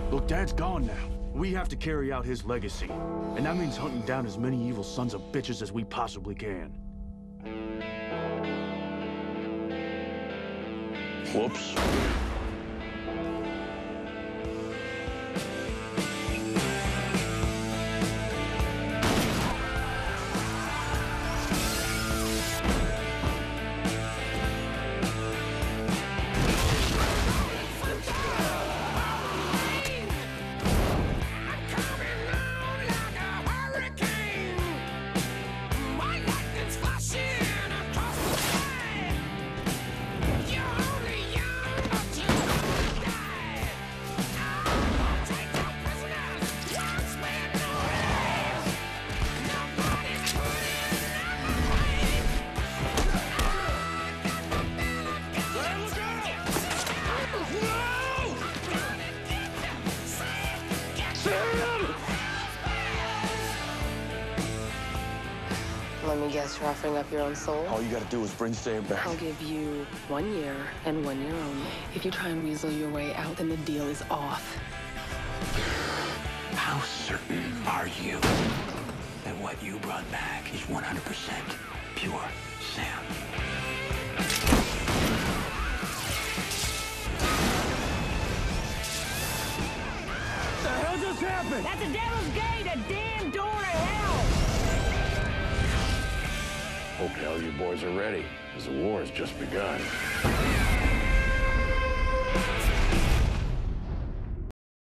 Look, Dad's gone now. We have to carry out his legacy. And that means hunting down as many evil sons of bitches as we possibly can. Whoops. Let me guess, you're offering up your own soul? All you gotta do is bring Sam back. I'll give you 1 year and 1 year only. If you try and weasel your way out, then the deal is off. How certain are you that what you brought back is 100% pure Sam? What the hell just happened? That's the Devil's Gate, a damn door to hell! Hope all you boys are ready, because the war has just begun.